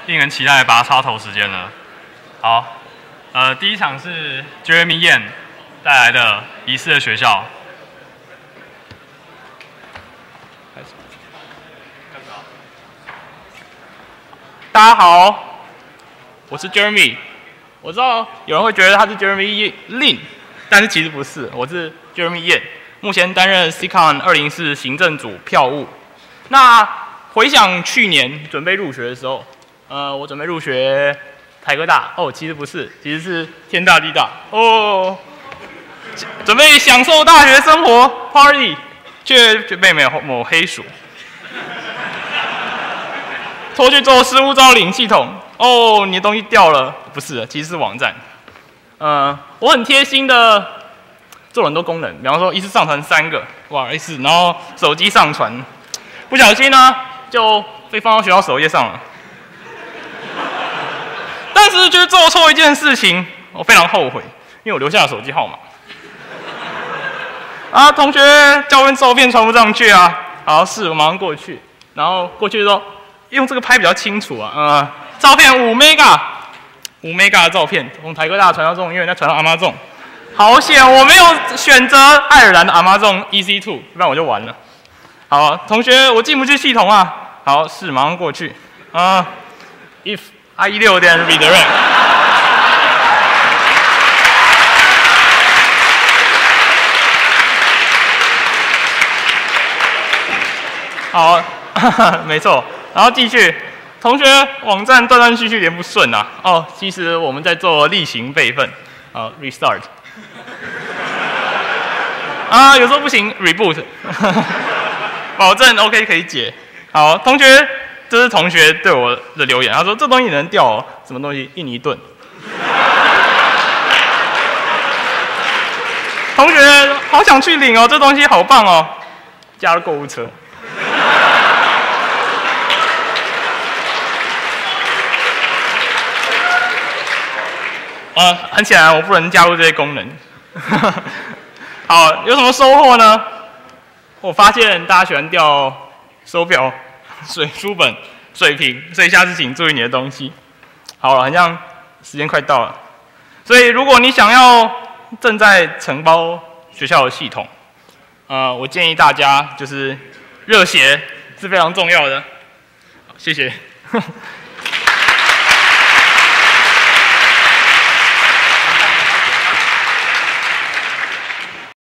令人期待的拔插头时间了。好，第一场是 Jeremy Yan 带来的《遗失的学校》。 大家好，我是 Jeremy。我知道有人会觉得他是 Jeremy Lin， 但是其实不是，我是 Jeremy Yan， 目前担任 CCON 204行政组票务。那回想去年准备入学的时候，我准备入学台科大，其实不是，其实是天大地大准备享受大学生活 party， 却被某黑鼠拖去做失物招领系统。你的东西掉了，不是，其实是网站。我很贴心的做了很多功能，比方说一次上传3个，不好意思，然后手机上传，不小心呢就被放到学校首页上了。但是却做错一件事情，我非常后悔，因为我留下了手机号码。同学教练照片传不上去啊，好，我马上过去，然后过去之后用这个拍比较清楚啊，照片5 mega 的照片，从台科大传到中研院，再传到Amazon。好险，我没有选择爱尔兰的Amazon EC2，不然我就完了。好，同学，我进不去系统啊。好，马上过去。if I16 点 redirect。好，没错，然后继续。同学，网站断断续续连不顺啊。其实我们在做例行备份。restart。有时候不行 ，reboot。保证 OK 可以解。好，同学，这是同学对我的留言，他说这东西能掉哦，什么东西？印尼盾。同学，好想去领哦，这东西好棒哦，加入购物车。很显然我不能加入这些功能。好，有什么收获呢？我发现大家喜欢掉手表、书本、水瓶，所以下次请注意你的东西。好了，好像时间快到了，所以如果你想要正在承包学校的系统，我建议大家就是热血是非常重要的。谢谢。